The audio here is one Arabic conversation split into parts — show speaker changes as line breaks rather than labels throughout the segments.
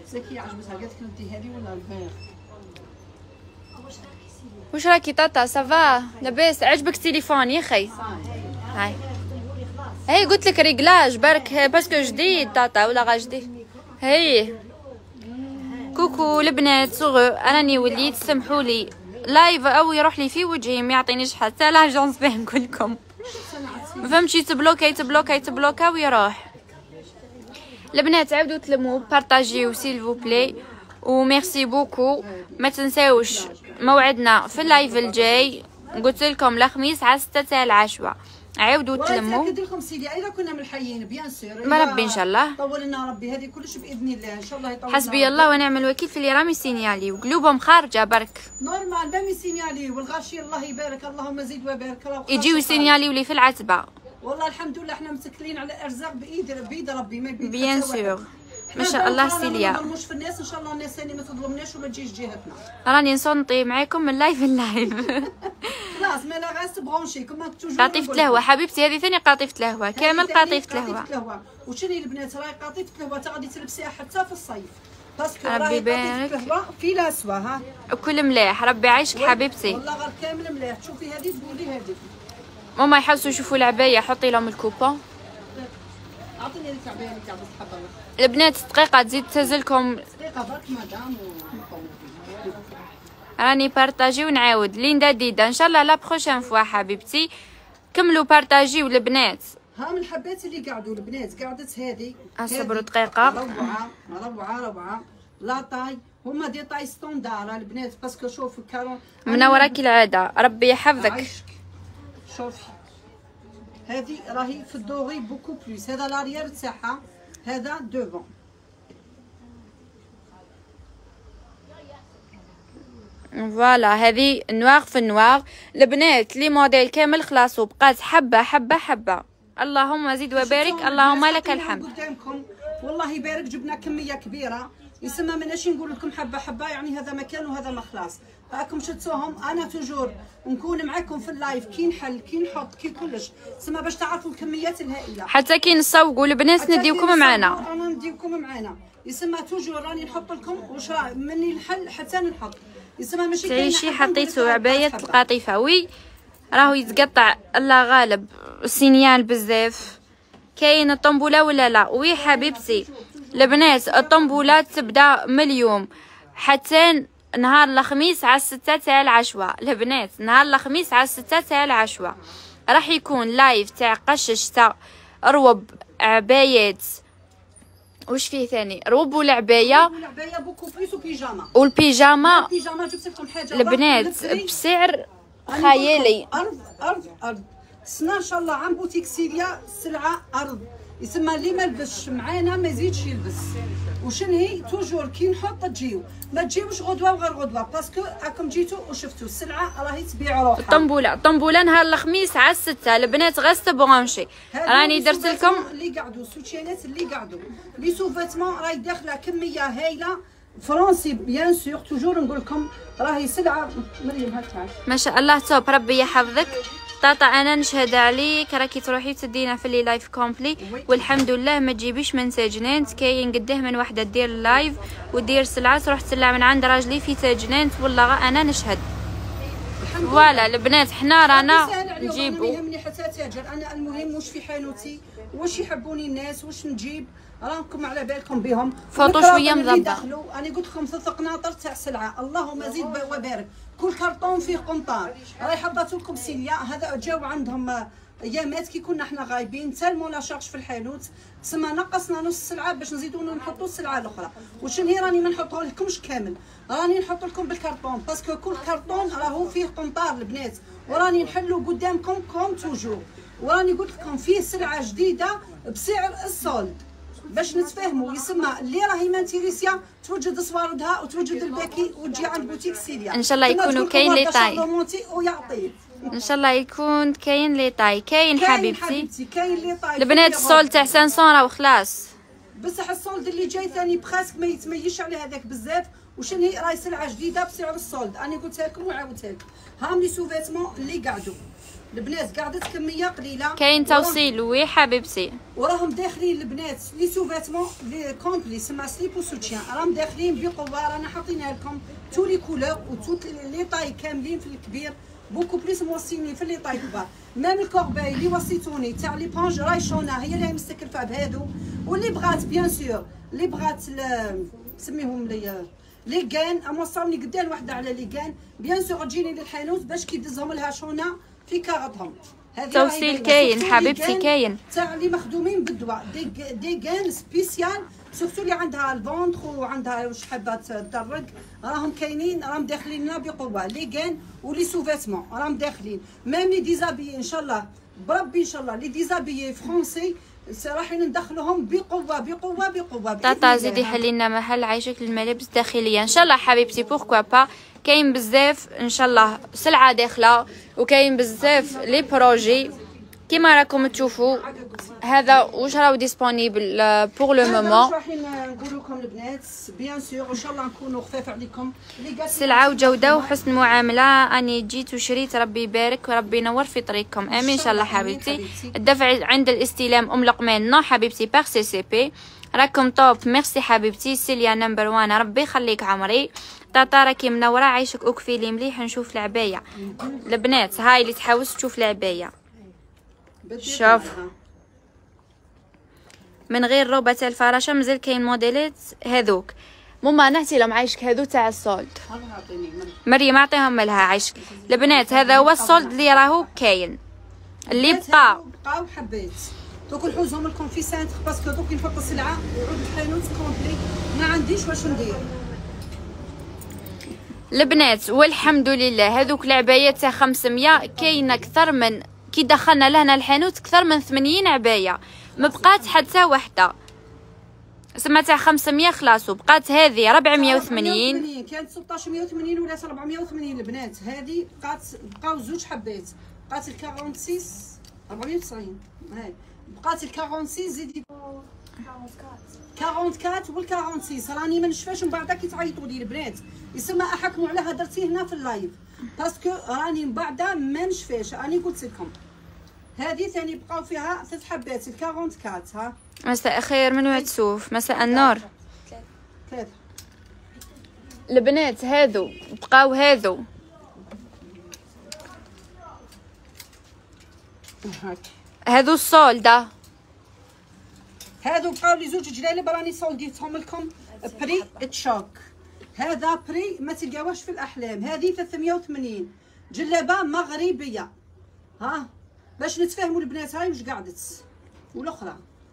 زكيه عجبتها قالت لك ندي هذه ولا الفيغ.
واش راكي طاطا صافا لاباس؟ عجبك تليفون يا خي؟ هاي قلت لك ريغلاج برك باسكو جديد طاطا ولا غا جديد. هاي كوكو البنات صغو، راني وليت سمحوا لي لايف او يروح لي في وجهي ما يعطينيش حتى لاجونس باه نقول لكم. ما فهمتش يتبلوكا ويروح. البنات عاودوا تلموا بارطاجيو سيلفو بلاي وميرسي بوكو. ما تنساوش موعدنا في اللايف الجاي، قلت لكم الخميس على 6 تاع العشوة. عاودوا تلموا.
ناكد لكم سيدي اذا كنا ملحيين بيان سور
ما ربي ان شاء الله
طول لنا ربي هذه كلش باذن الله ان شاء الله يطول.
حسبي الله ونعم الوكيل في اللي رامي سينيالي وقلوبهم خارجه برك.
نورمال دامي سينيالي والغاشي الله يبارك اللهم زيد وبارك.
يجيو سينيالي ولي في العتبه.
والله الحمد لله احنا متكلين على ارزاق بيد ربي ما بيد
بيان سور. ما شاء الله سيليا.
ما نظلموش في الناس ان شاء الله الناس ثاني ما تظلمناش وما تجيش جهتنا.
راني نصنطي معاكم من لايف اللايف.
خلاص ما لا غاس برونشي كما توجور.
قاطيفة الهوا حبيبتي، هذه ثاني قاطيفة الهوا كامل قاطيفة الهوا.
وشني البنات راهي قاطيفة الهوا تغادي تلبسيها حتى في الصيف باسكو
ربي يبارك.
الهوا في لاسوا ها
وكل مليح ربي يعيشك حبيبتي.
والله غير كامل مليح. تشوفي هذه تقولي هذه
ماما يحسوا يشوفوا العبايه حطي لهم الكوبون.
اعطيني لك عبايه اللي تعبس حبه
البنات دقيقه تزيد تهزلكم
دقيقه برك مدام
راني بارطاجي ونعاود ليندا ديدا ان شاء الله لا بروشين فوا حبيبتي. كملوا بارطاجيو البنات.
ها من الحبات اللي قعدوا البنات قعدت هذه
اصبروا دقيقه.
روعه لا طاي هما دي طاي ستوندار البنات باسكو شوفوا كارون
منوره كالعاده ربي يحفظك.
شوفي هذه راهي في الدوغي بوكو بلوس. هذا لاريير تاعها هذا دوفون.
فوالا هذه نوار في النوار. البنات لي موديل كامل خلاص وبقات حبه. اللهم زيد وبارك اللهم لك الحمد.
قدامكم والله يبارك جبنا كميه كبيره يسمى ماناش نقول لكم حبه يعني هذا مكان وهذا ما خلاص. راكم شفتوهم انا توجور نكون معكم في اللايف كي نحل كي نحط كي كلش سما باش تعرفوا الكميات الهائله.
حتى كي نسوقوا البنات نديوكم معنا.
رانا نديوكم معنا يسمى توجور راني نحط لكم واش راه مني نحل حتى نحط يسمى ماشي
تعيشي حطيتو عبايه القطيفه وي راهو يتقطع الله غالب السينيال بزاف. كاين الطنبوله ولا لا؟ وي حبيبتي البنات الطنبولات تبدا من اليوم حتى نهار الخميس على 6 تاع العشوة. البنات نهار الخميس على 6 تاع العشوة راح يكون لايف تاع قششتا روب عبايات واش فيه ثاني روب والعبايه
بوكو بليس وبيجاما
والبيجاما.
جبت لكم حاجه
البنات بسعر خيالي.
ارض سنا ان شاء الله عن بوتيك سيليا سلعه ارض يسمى اللي ما لبسش معانا ما يزيدش يلبس. وشن هي توجور كي نحط تجيو ما تجيوش غدوه وغير غدوه باسكو راكم جيتو وشفتوا السلعه راهي تبيع روحها.
الطنبوله نهار الخميس على 6 البنات غاس تبرونشي. راني درت لكم
اللي قعدوا السوتيانات اللي قعدوا لي سوفيتمون راهي داخله كميه هايله فرنسي بيان سور. توجور نقول لكم راهي سلعه مريم هاكا
ما شاء الله توب ربي يحفظك. طاطا انا نشهد عليك راكي تروحي تدينا في اللي لايف كومبلي والحمد لله ما تجيبيش من ساجنانت. كاين قداه من وحده دير اللايف ودير سلعه تروح تسلع من عند راجلي في ساجنانت والله انا نشهد. فوالا البنات حنا رانا نجيبو
يهمني حتى تاجر انا المهم واش في حانوتي واش يحبوني الناس واش نجيب راكم على بالكم بهم.
فوطو شويه مضبطه.
انا قلت لكم 3 قناطر تاع سلعه اللهم زيد وبارك. كل كرطون فيه قنطار راهي حطات لكم سيليا. هذا جاو عندهم ايامات كي كنا احنا غايبين تالمو لا شارج في الحانوت تسمى نقصنا نص السلعه باش نزيدو نحطو السلعه الاخرى. وشن هي راني ما نحطوها لكمش كامل راني نحط لكم بالكرطون باسكو كل كرطون راهو فيه قنطار البنات وراني نحلو قدامكم كوم توجور. وراني قلت لكم فيه سلعه جديده بسعر السولد باش نتفاهموا يسمى اللي راهي مانتيريسيا توجد صواردها وتوجد الباكي وتجي عند بوتيك سيليا.
ان شاء الله يكونوا كاين لي طاي
ويعطيه
ان شاء الله يكون كاين لي طاي. كاين حبيبتي
كاين لي طاي.
البنات الصول تاع 500 راهو خلاص
بصح الصولد اللي جاي ثاني براسك ما يتميش على هذاك بزاف وشن هي راهي سلعه جديده بسعر الصولد. انا قلتها لكم وعاودتها لكم. هاهم لي سوفيتمون اللي قعدوا البنات قعدت كميه قليله.
كاين توصيل وي حبيبتي.
وراهم داخلين البنات لي سوفيتمون لي كومبلي سما سليب وسوتيان راهم داخلين بقوه. رانا حاطينها لكم تو لي كولور وتو لي طاي كاملين في الكبير بوكو بليس موصيني في لي طاي كبار. ميم الكورباي اللي وصيتوني تاع لي بونج راهي شونا هي اللي راهي مستكلفه بهادو. واللي بغات بيان سور اللي بغات سميهم لي كان موصلني قدام وحده على لي كان بيان سور تجيني للحانوت باش كي دزهم لها شونا في كارطهم.
توصيل كاين حبيبتي كاين
تاع اللي مخدومين بالدواء دي كان سبيسيال سورتو اللي عندها الفونتر وعندها واش حابه تدرك راهم كاينين راهم داخلين لنا بقوه. لي كان ولي سوفيتمون راهم داخلين ميم لي ديزابيي ان شاء الله بربي ان شاء الله لي ديزابيي فرونسي رايحين ندخلوهم بقوه بقوه بقوه.
طاطا زيدي حلي لنا محل عايشك للملابس الداخليه ان شاء الله حبيبتي. بوركوا با كاين بزاف ان شاء الله سلعه داخله وكاين بزاف لي بروجي كيما راكم تشوفوا. هذا واش راهو ديسپونيبل بور لو مومون.
رايحين نقول لكم البنات بيان سور ان شاء الله نكونوا خفاف عليكم.
سلعه وجوده وحسن معامله. اني جيت وشريت ربي يبارك وربي ينور في طريقكم امين ان شاء الله حبيبتي. الدفع عند الاستلام ام لقمان نو حبيبتي باغ سي سي بي. راكم توب ميرسي حبيبتي. سيليا نمبر 1 ربي يخليك عمري. طاطا راكي منوره عايشك وكفيلي مليح نشوف العبايه. البنات هاي اللي تحاوس تشوف العبايه شوف من غير روبه تاع الفراشه. مازال كاين موديلات هذوك ماما نعطي لهم عايشك هذو تاع السولد. مريم اعطيهم لها عايشك. البنات هذا هو السولد اللي راهو كاين اللي بقاو
حبيت دوك نحوزهم لكم في سانتر باسكو دوك نحط السلعه يعود الحانوت كومبلي ما عنديش واش ندير.
البنات والحمد لله هذوك العبايات تاع 500 كاينه اكثر من كي دخلنا لهنا الحانوت اكثر من 80 عبايه ما بقات حتى وحده. سما تاع 500 خلاص وبقات هذه 480
كانت 1680 ولا 480 البنات. هذه بقاو زوج حبات بقات ال 46 490 هاي بقات ال 46 زيدي 44 وال 46 راني ما نشفاش من بعدا كي تعيطوا لي البنات يسمى احكموا على هدرتي هنا في اللايف باسكو راني من بعدا ما نشفاش. راني قلت لكم هذه ثاني بقاو فيها 3 حبات ال 44 ها.
مساء الخير من واتسوف. مساء النور.
3
البنات هادو بقاو هادو هادو السولده
هادو بقاو لي زوج جلالب راني صولديتهم لكم بري تشوك. هذا بري ما تلقاوهش في الاحلام. هذه 380 جلابه مغربيه ها باش نتفاهموا البنات. هاي واش قعدت والاخرى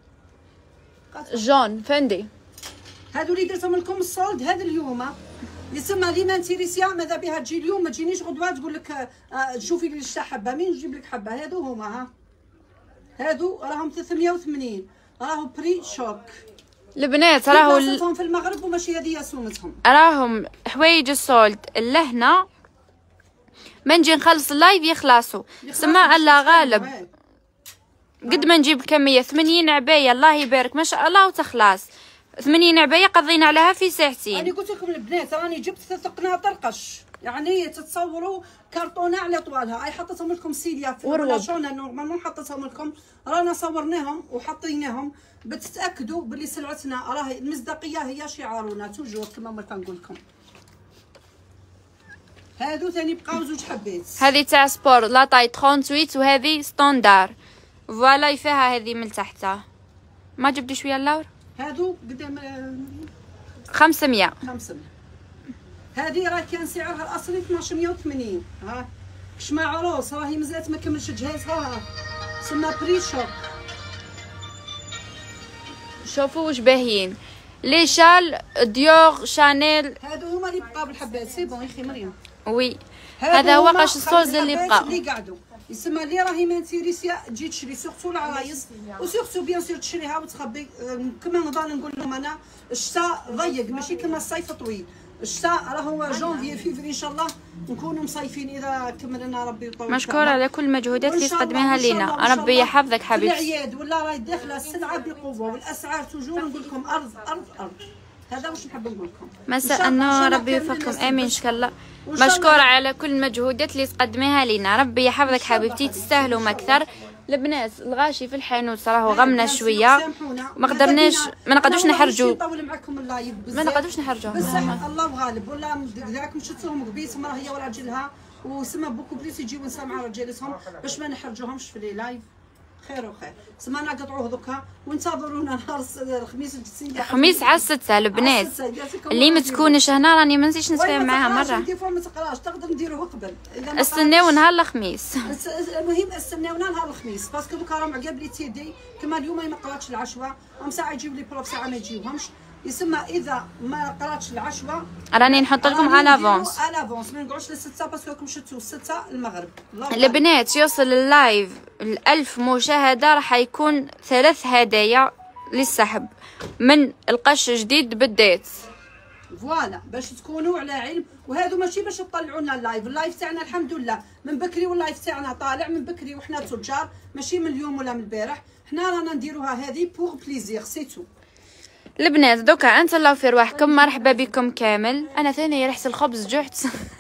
جون فندي.
هادو اللي درتهم لكم الصولد هذا اليوم يسمى لي مانتيريسيا. ماذا بها تجي اليوم ما تجينيش غدوه تقول لك شوفي لي شتا حبه مين نجيب لك حبه. هادو هما ها هادو راهم 380 راهو بري شوك.
البنات راهو
سومتهم في المغرب وماشي هذه سومتهم.
راهم حوايج السولد لهنا ما نجي نخلص اللايف يخلصوا. سما الله غالب قد ما نجيب الكميه 80 عبايه الله يبارك ما شاء الله وتخلص. 80 عبايه قضينا عليها في ساعتين.
انا قلت لكم البنات راني جبت 3 قناطر قش يعني تتصوروا كرتونه على طوالها. اي حطيتهم لكم سيليا في ولا شلون نورمالمون حطيتهم لكم رانا صورناهم وحطيناهم بتتاكدوا باللي سلعتنا راهي المصداقيه هي شعارنا توجور كما ما كنقول لكم. هادو ثاني بقاو زوج حبات.
هذه تاع سبور لا طاي 38 وهذه ستاندار فوالا فيها هذه من تحتها. ما جبتي شويه اللور؟
هادو قدام
500.
هذه راه كان سعرها الاصلي 1280 ها كش مع عروس راهي مازالت ما كملش جهازها سما بري شوك.
شوفوا واش باهيين لي شال ديور شانيل.
هادو هما اللي بقاو بالحبات سي بون يخي مريم.
وي هذا هو قش الصوز اللي بقى
اللي قعدوا يسمى اللي راهي مانتيريسيا تجي تشري سورتو العرايس وسورتو بيان سور تشريها وتخبي. كما نضل نقول لهم انا الشتاء ضيق ماشي كما الصيف طويل. الشتاء راهو جونفي فيفري ان شاء الله نكونوا مصيفين اذا كملنا ربي يطول.
مشكوره على كل المجهودات اللي تقدميها لينا ربي يحفظك حبيبتي.
العياد ولا راهي داخله السلعه بقوه والاسعار توجور نقول لكم ارض ارض ارض هذا واش نحب نقول لكم.
مساء النور، ربي يوفقكم. امين ان شاء الله. مشكورة على كل المجهودات اللي تقدميها لينا، ربي يحفظك حبيبتي، تستاهلوا ما اكثر. البنات الغاشي في الحانوت راهو غمنا شويه، ما نقدروش نحرجوا،
نطول معكم اللايف بزاف،
ما نقدروش نحرجوا
بصح الله غالب. ولا راكم شفتوهم قبيس مرة هي وراجلها وسما بوكو بليس يجيو نسا مع رجالتهم باش ما نحرجوهمش في لي لايف. خير وخير، سما نقطعوه دوكا وانتظرونا نهار الخميس الجسيم.
الخميس على 6 البنات اللي ما تكونش هنا راني ما نسيتش نتفاهم معاها مره.
ما تقراش تقدر نديروه قبل،
استناو نهار الخميس.
المهم استناونا نهار الخميس باسكو دوكا راهم عقاب لي تيدي كما اليوم ما قراتش العشوه، ام ساعه يجيب لي بروف ساعه ما يجيوهمش. يسمى اذا ما قراتش العشوه
راني نحط لكم على لافونس،
على لافونس ما نقعدش ل6 باسكو راكم شفتوا 6 المغرب.
البنات يوصل اللايف 1000 مشاهده راح يكون 3 هدايا للسحب من القش جديد بالديت.
فوالا باش تكونوا على علم، وهذو ماشي باش تطلعوا لنا اللايف تاعنا الحمد لله من بكري، واللايف تاعنا طالع من بكري وحنا تجار، ماشي من اليوم ولا من البارح، حنا رانا نديروها هذه بوغ بليزير سي تو.
البنات دوكا انتلاو في رواحكم، مرحبا بكم كامل. انا ثاني ريحه الخبز جعت.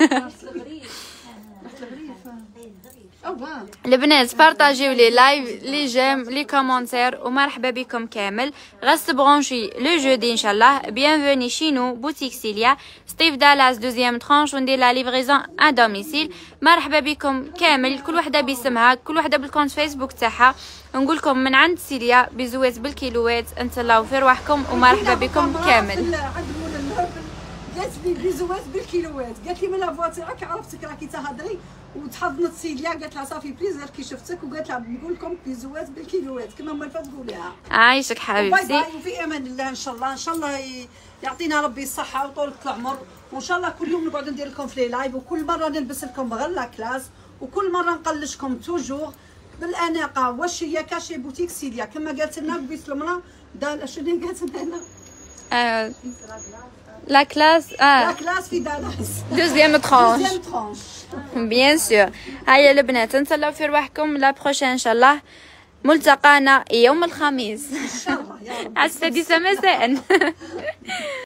البنات بارطاجيو لي لايف، لي جيم، لي كومونتير، ومرحبا بكم كامل. غاس برونشي لو جودي ان شاء الله. بيانفوني شينو بوتيك سيليا ستيف دالاس دوزيام ترونش، وندير لا ليفريزون ا دوميسيل. مرحبا بكم كامل، كل وحده باسمها، كل وحده بالكونت فيسبوك تاعها. نقول لكم من عند سيليا بزوات بالكيلوات، انتلاو في رواحكم ومرحبا بكم كامل.
قالت لي بيزوات بالكيلوات، قالت لي من لافوا تاعك عرفتك راكي تهضري وتحضنت سيليا، قالت لها صافي بليزير كي شفتك، وقالت لها نقول لكم بيزوات بالكيلوات كما مالفه تقوليها.
عايشك حبيبتي.
باي باي وفي امان الله ان شاء الله. ان شاء الله يعطينا ربي الصحه وطولة العمر، وان شاء الله كل يوم نقعد ندير لكم في لي لايف، وكل مره نلبس لكم غير لا كلاس، وكل مره نقلشكم توجور بالاناقه. واش هي كاشي بوتيك سيليا كما قالت لنا قبيس المراه دار شنو قالت لنا هنا
لا كلاس
لا كلاس في دالاس
دوزيام ترونش بيان سور. هيا البنات انتلاو في رواحكم، لا بروشين ان شاء الله. ملتقانا يوم الخميس
ان شاء الله يا رب
على 6 مساء.